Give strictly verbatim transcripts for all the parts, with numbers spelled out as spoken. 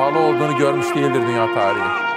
pahalı olduğunu görmüş değildir dünya tarihi.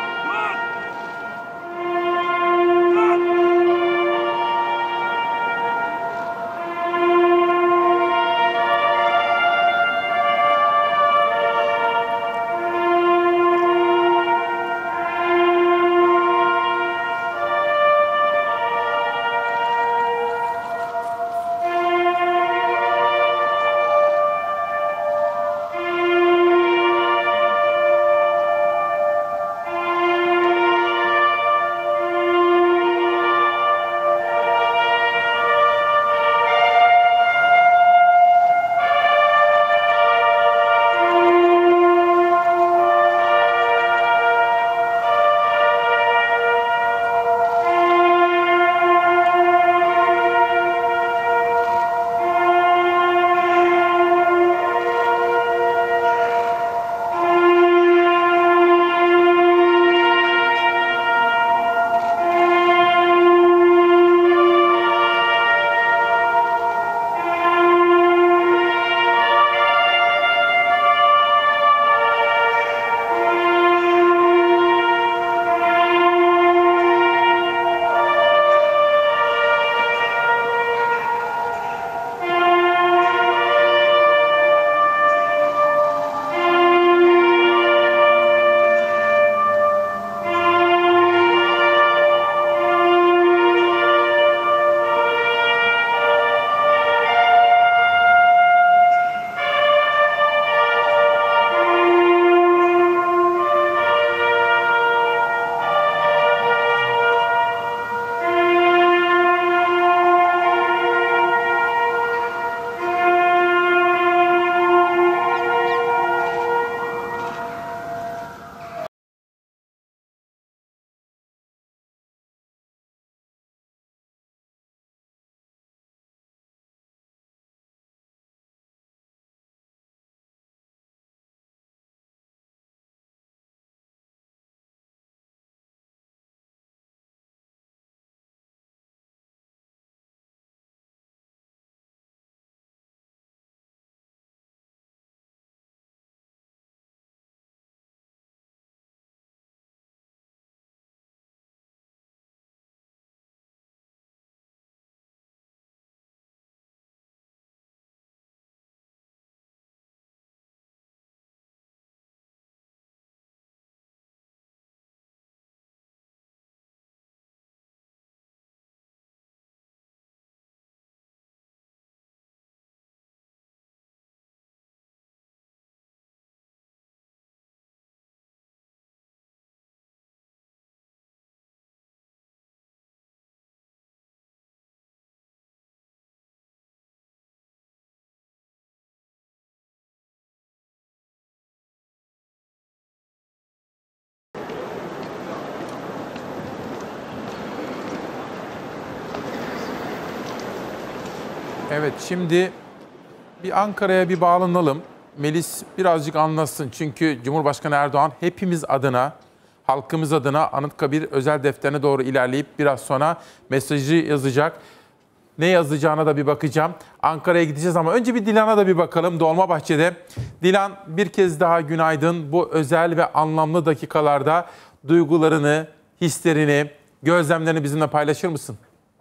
Evet, şimdi bir Ankara'ya bir bağlanalım. Melis birazcık anlatsın. Çünkü Cumhurbaşkanı Erdoğan hepimiz adına, halkımız adına Anıtkabir özel defterine doğru ilerleyip biraz sonra mesajı yazacak. Ne yazacağına da bir bakacağım. Ankara'ya gideceğiz ama önce bir Dilan'a da bir bakalım Dolmabahçe'de. Dilan, bir kez daha günaydın. Bu özel ve anlamlı dakikalarda duygularını, hislerini, gözlemlerini bizimle paylaşır mısın?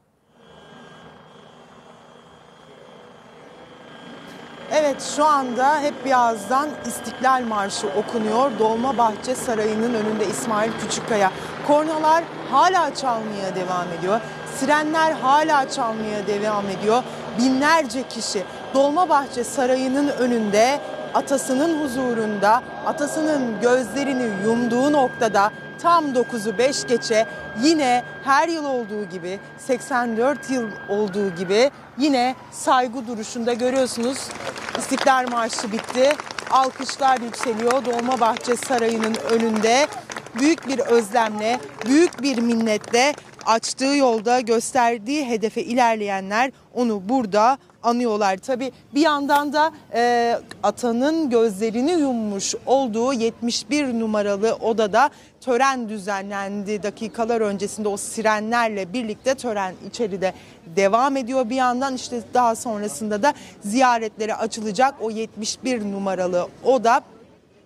Evet, şu anda hep bir ağızdan İstiklal Marşı okunuyor. Dolmabahçe Sarayı'nın önünde İsmail Küçükkaya. Kornalar hala çalmaya devam ediyor. Sirenler hala çalmaya devam ediyor. Binlerce kişi Dolmabahçe Sarayı'nın önünde, atasının huzurunda, atasının gözlerini yumduğu noktada tam dokuzu beş geçe yine her yıl olduğu gibi, seksen dört yıl olduğu gibi yine saygı duruşunda görüyorsunuz. İstiklal Marşı bitti. Alkışlar yükseliyor Dolmabahçe Sarayı'nın önünde. Büyük bir özlemle, büyük bir minnetle açtığı yolda gösterdiği hedefe ilerleyenler onu burada anıyorlar. Tabii bir yandan da e, atanın gözlerini yummuş olduğu yetmiş bir numaralı odada tören düzenlendi. Dakikalar öncesinde o sirenlerle birlikte tören içeride devam ediyor. Bir yandan işte daha sonrasında da ziyaretlere açılacak o yetmiş bir numaralı oda.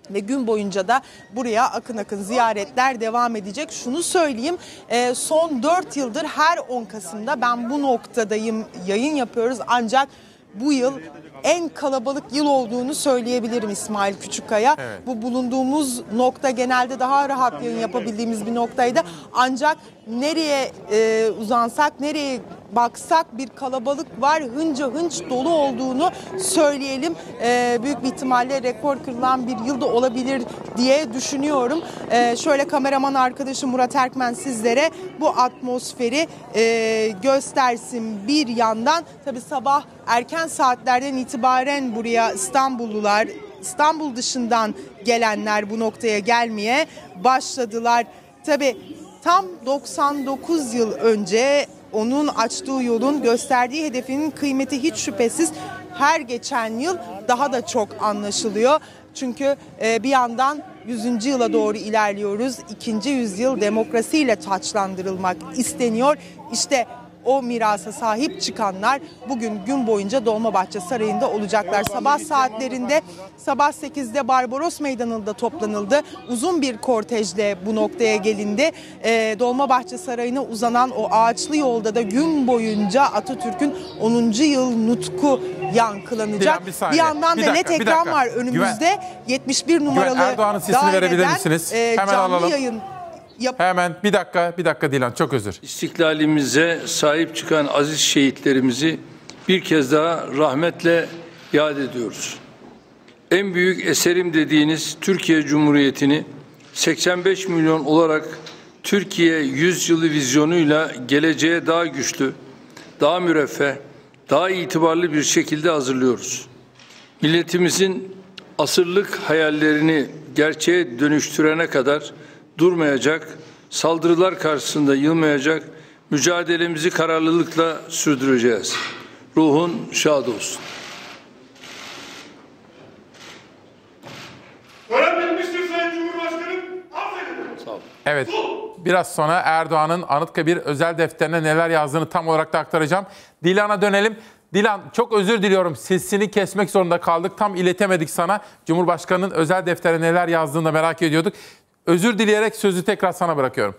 Ve gün boyunca da buraya akın akın ziyaretler devam edecek. Şunu söyleyeyim, son dört yıldır her on Kasım'da ben bu noktadayım, yayın yapıyoruz. Ancak bu yıl en kalabalık yıl olduğunu söyleyebilirim İsmail Küçükkaya. Evet. Bu bulunduğumuz nokta genelde daha rahat yayın yapabildiğimiz bir noktaydı. Ancak nereye e, uzansak, nereye baksak bir kalabalık var. Hınca hınç dolu olduğunu söyleyelim. E, büyük bir ihtimalle rekor kırılan bir yılda olabilir diye düşünüyorum. E, şöyle kameraman arkadaşım Murat Erkmen sizlere bu atmosferi e, göstersin bir yandan. Tabii sabah erken saatlerden itibaren buraya İstanbullular, İstanbul dışından gelenler bu noktaya gelmeye başladılar. Tabii tam doksan dokuz yıl önce onun açtığı yolun gösterdiği hedefinin kıymeti hiç şüphesiz her geçen yıl daha da çok anlaşılıyor. Çünkü bir yandan yüzüncü yıla doğru ilerliyoruz. İkinci yüzyıl demokrasiyle taçlandırılmak isteniyor. İşte o mirasa sahip çıkanlar bugün gün boyunca Dolmabahçe Sarayı'nda olacaklar. Sabah saatlerinde sabah sekizde Barbaros Meydanı'nda toplanıldı. Uzun bir kortejle bu noktaya gelindi. Ee, Dolmabahçe Sarayı'na uzanan o ağaçlı yolda da gün boyunca Atatürk'ün onuncu yıl nutku yankılanacak. Bir, bir yandan bir da dakika, net ekran var önümüzde. Güven, yetmiş bir numaralı Güven, Erdoğan'ın sesini verebilir misiniz? E, Hemen canlı alalım. Yayın Yap- Hemen bir dakika, bir dakika Dilan, çok özür. İstiklalimize sahip çıkan aziz şehitlerimizi bir kez daha rahmetle yad ediyoruz. En büyük eserim dediğiniz Türkiye Cumhuriyeti'ni seksen beş milyon olarak Türkiye yüzyılı vizyonuyla geleceğe daha güçlü, daha müreffeh, daha itibarlı bir şekilde hazırlıyoruz. Milletimizin asırlık hayallerini gerçeğe dönüştürene kadar durmayacak, saldırılar karşısında yılmayacak, mücadelemizi kararlılıkla sürdüreceğiz. Ruhun şad olsun. Görev bitmiştir Sayın Cumhurbaşkanım. Affedin. Sağ olun. Evet, biraz sonra Erdoğan'ın Anıtkabir özel defterine neler yazdığını tam olarak da aktaracağım. Dilan'a dönelim. Dilan, çok özür diliyorum. Sesini kesmek zorunda kaldık. Tam iletemedik sana. Cumhurbaşkanı'nın özel defterine neler yazdığını da merak ediyorduk. Özür dileyerek sözü tekrar sana bırakıyorum.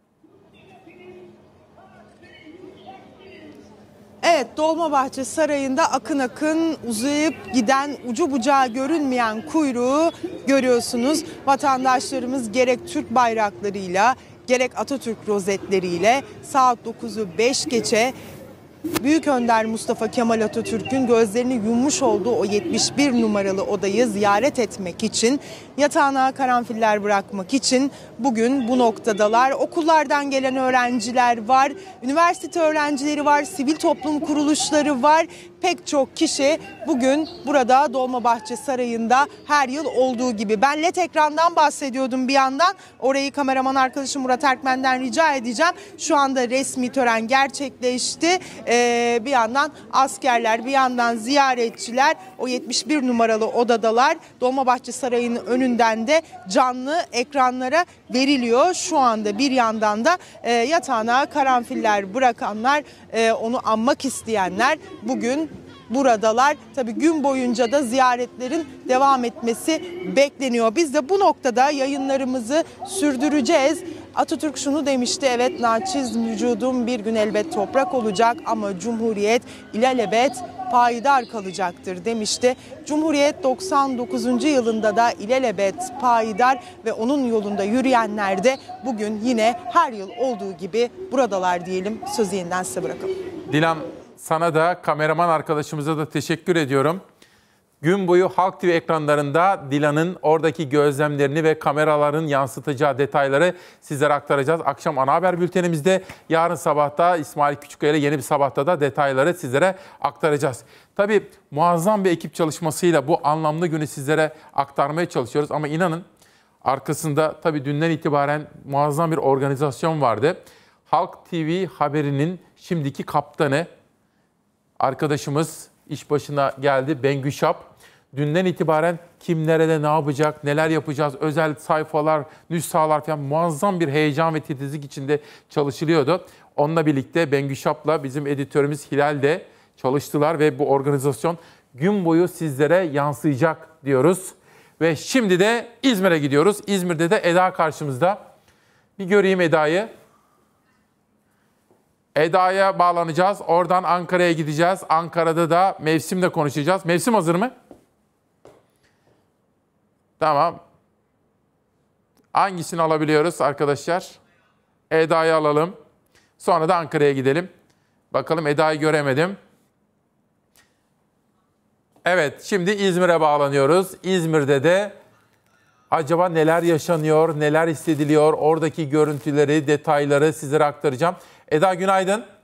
Evet, Dolmabahçe Sarayı'nda akın akın uzayıp giden, ucu bucağı görünmeyen kuyruğu görüyorsunuz. Vatandaşlarımız gerek Türk bayraklarıyla gerek Atatürk rozetleriyle saat dokuzu beş geçe Büyük Önder Mustafa Kemal Atatürk'ün gözlerini yummuş olduğu o yetmiş bir numaralı odayı ziyaret etmek için, yatağına karanfiller bırakmak için bugün bu noktadalar. Okullardan gelen öğrenciler var, üniversite öğrencileri var, sivil toplum kuruluşları var. Pek çok kişi bugün burada Dolmabahçe Sarayı'nda her yıl olduğu gibi. Ben L E D ekrandan bahsediyordum bir yandan. Orayı kameraman arkadaşım Murat Erkmen'den rica edeceğim. Şu anda resmi tören gerçekleşti. Ee, bir yandan askerler, bir yandan ziyaretçiler o yetmiş bir numaralı odadalar. Dolmabahçe Sarayı'nın önünden de canlı ekranlara veriliyor. Şu anda bir yandan da e, yatağına karanfiller bırakanlar, e, onu anmak isteyenler bugün buradalar. Tabii gün boyunca da ziyaretlerin devam etmesi bekleniyor. Biz de bu noktada yayınlarımızı sürdüreceğiz. Atatürk şunu demişti: evet, naçiz vücudum bir gün elbet toprak olacak ama Cumhuriyet ilelebet payidar kalacaktır demişti. Cumhuriyet doksan dokuzuncu yılında da ilelebet payidar ve onun yolunda yürüyenler de bugün yine her yıl olduğu gibi buradalar diyelim. Sözü yeniden size bırakalım. Dilan, sana da kameraman arkadaşımıza da teşekkür ediyorum. Gün boyu Halk T V ekranlarında Dilan'ın oradaki gözlemlerini ve kameraların yansıtacağı detayları sizlere aktaracağız. Akşam ana haber bültenimizde, yarın sabahta İsmail Küçükkaya ile yeni bir sabahta da detayları sizlere aktaracağız. Tabii muazzam bir ekip çalışmasıyla bu anlamlı günü sizlere aktarmaya çalışıyoruz. Ama inanın arkasında tabii dünden itibaren muazzam bir organizasyon vardı. Halk T V haberinin şimdiki kaptanı arkadaşımız iş başına geldi, Bengü Şap. Dünden itibaren kim nerede ne yapacak, neler yapacağız, özel sayfalar, nüshalar falan muazzam bir heyecan ve titizlik içinde çalışılıyordu. Onunla birlikte Bengü Şap'la bizim editörümüz Hilal de çalıştılar ve bu organizasyon gün boyu sizlere yansıyacak diyoruz. Ve şimdi de İzmir'e gidiyoruz. İzmir'de de Eda karşımızda. Bir göreyim Eda'yı. Eda'ya bağlanacağız. Oradan Ankara'ya gideceğiz. Ankara'da da mevsimle konuşacağız. Mevsim hazır mı? Tamam. Hangisini alabiliyoruz arkadaşlar? Eda'yı alalım. Sonra da Ankara'ya gidelim. Bakalım, Eda'yı göremedim. Evet, şimdi İzmir'e bağlanıyoruz. İzmir'de de acaba neler yaşanıyor, neler hissediliyor, oradaki görüntüleri, detayları sizlere aktaracağım. Eda günaydın.